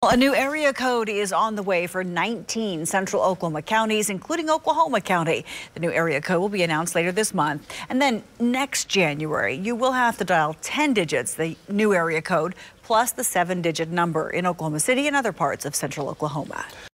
A new area code is on the way for 19 central Oklahoma counties, including Oklahoma County. The new area code will be announced later this month. And then next January, you will have to dial 10 digits, the new area code, plus the 7-digit number in Oklahoma City and other parts of central Oklahoma.